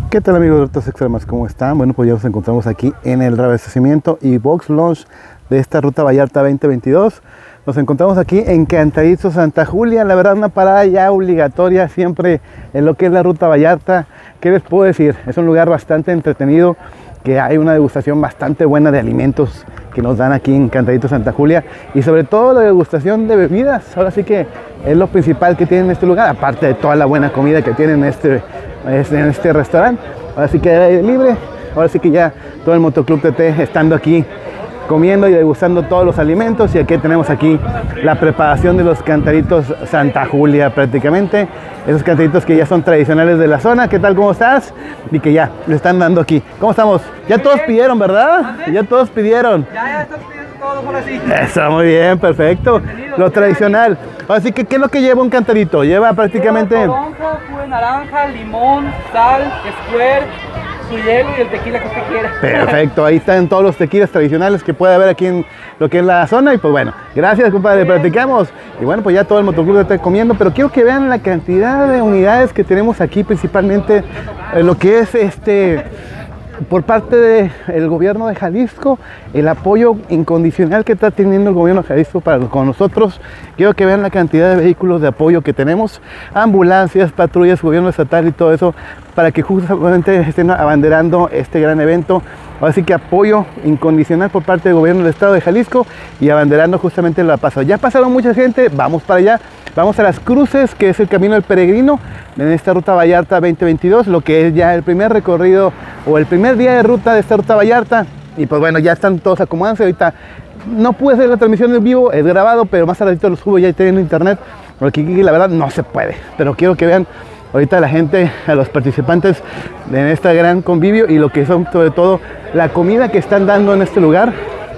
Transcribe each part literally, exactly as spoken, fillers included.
¿Qué tal, amigos de Rutas Extremas? ¿Cómo están? Bueno, pues ya nos encontramos aquí en el reabastecimiento y box launch de esta Ruta Vallarta veinte veintidós. Nos encontramos aquí en Cantaritos, Santa Julia. La verdad, una parada ya obligatoria siempre en lo que es la Ruta Vallarta. ¿Qué les puedo decir? Es un lugar bastante entretenido, que hay una degustación bastante buena de alimentos que nos dan aquí en Cantaritos, Santa Julia, y sobre todo la degustación de bebidas. Ahora sí que es lo principal que tiene en este lugar, aparte de toda la buena comida que tienen en este, en este restaurante. Ahora sí que hay libre, ahora sí que ya todo el Motoclub T T estando aquí comiendo y degustando todos los alimentos. Y aquí tenemos aquí la preparación de los Cantaritos Santa Julia, prácticamente esos cantaritos que ya son tradicionales de la zona. ¿Qué tal? ¿Cómo estás? Y que ya le están dando aquí. ¿Cómo estamos? Ya todos pidieron, ¿verdad? Ya todos pidieron. Ya, ya estás pidiendo todo por así. Eso, muy bien, perfecto. Lo tradicional. Así que, ¿qué es lo que lleva un cantarito? Lleva prácticamente Lleva toronja, jugo de naranja, limón, sal, square, su hielo y el tequila que usted quiera. Perfecto, ahí están todos los tequilas tradicionales que puede haber aquí en lo que es la zona. Y pues bueno, gracias, compadre, platicamos. Y bueno, pues ya todo el Motoclub está comiendo, pero quiero que vean la cantidad de unidades que tenemos aquí, principalmente eh, lo que es este por parte del gobierno de Jalisco, el apoyo incondicional que está teniendo el gobierno de Jalisco para con nosotros. Quiero que vean la cantidad de vehículos de apoyo que tenemos, ambulancias, patrullas, gobierno estatal y todo eso, para que justamente estén abanderando este gran evento. Así que apoyo incondicional por parte del gobierno del estado de Jalisco y abanderando justamente la paso. Ya pasaron mucha gente, vamos para allá. Vamos a las cruces, que es el camino del peregrino en esta Ruta Vallarta veinte veintidós, lo que es ya el primer recorrido o el primer día de ruta de esta Ruta Vallarta. Y pues bueno, ya están todos acomodándose. Ahorita no pude hacer la transmisión en vivo, es grabado, pero más tardito lo subo ya teniendo internet, porque aquí la verdad no se puede. Pero quiero que vean ahorita a la gente, a los participantes en este gran convivio y lo que son sobre todo la comida que están dando en este lugar.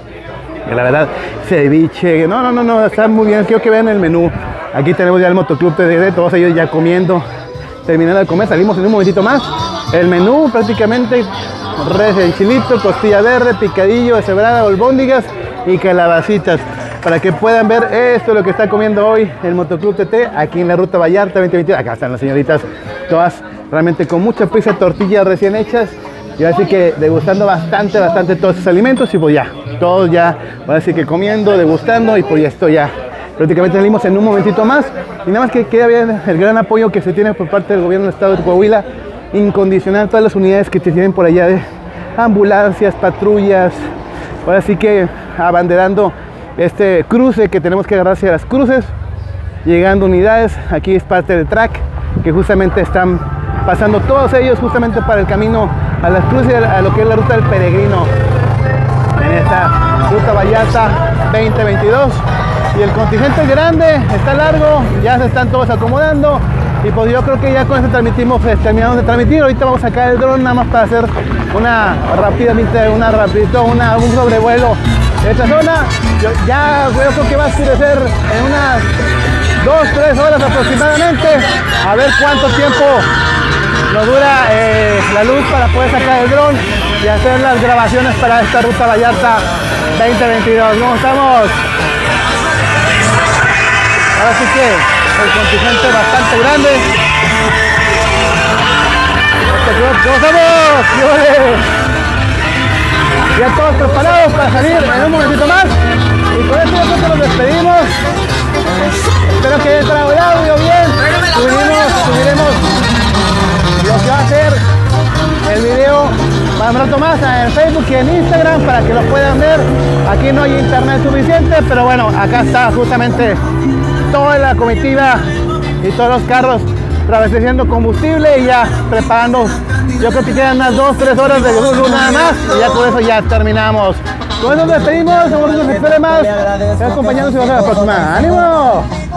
Que la verdad, ceviche, no, no, no, no, está muy bien. Quiero que vean el menú. Aquí tenemos ya el Motoclub T T, todos ellos ya comiendo, terminando de comer. Salimos en un momentito más. El menú prácticamente: res en chilito, costilla verde, picadillo, deshebrada, albóndigas y calabacitas. Para que puedan ver esto es lo que está comiendo hoy el Motoclub T T aquí en la Ruta Vallarta veinte veintidós. Acá están las señoritas, todas realmente con mucha prisa, tortillas recién hechas. Y así que degustando bastante, bastante todos estos alimentos. Y pues ya, todos ya, ahora sí que comiendo, degustando. Y pues ya esto ya prácticamente salimos en un momentito más. Y nada más que queda bien el gran apoyo que se tiene por parte del gobierno del estado de Coahuila, incondicional, todas las unidades que se tienen por allá de ambulancias, patrullas. Ahora sí que abanderando este cruce que tenemos que agarrar hacia las cruces, llegando unidades. Aquí es parte del track que justamente están pasando todos ellos justamente para el camino a las cruces, a lo que es la ruta del peregrino en esta Ruta Vallarta veinte veintidós. Y el contingente es grande, está largo, ya se están todos acomodando. Y pues yo creo que ya con esto transmitimos, eh, terminamos de transmitir. Ahorita vamos a sacar el dron nada más para hacer una rápidamente, una rapidito, una, un sobrevuelo de esta zona. Yo, ya yo creo que va a oscurecer en unas dos, tres horas aproximadamente. A ver cuánto tiempo nos dura eh, la luz para poder sacar el dron y hacer las grabaciones para esta Ruta Vallarta veinte veintidós. ¿Cómo estamos? Ahora sí que el contingente es bastante grande. ¿Cómo estamos? Ya todos preparados para salir en un momentito más. Y por eso yo creo que nos despedimos. Espero que haya entrado el audio bien. Subiremos, subiremos lo que va a ser el video para un rato más en Facebook y en Instagram para que lo puedan ver. Aquí no hay internet suficiente, pero bueno, acá está justamente toda la comitiva y todos los carros abasteciendo combustible y ya preparando. Yo creo que quedan unas dos, tres horas de luz nada más y ya con eso ya terminamos. Con eso nos despedimos, somos Rutas Extremas. Acompañándonos y vamos a la próxima. ¡Ánimo!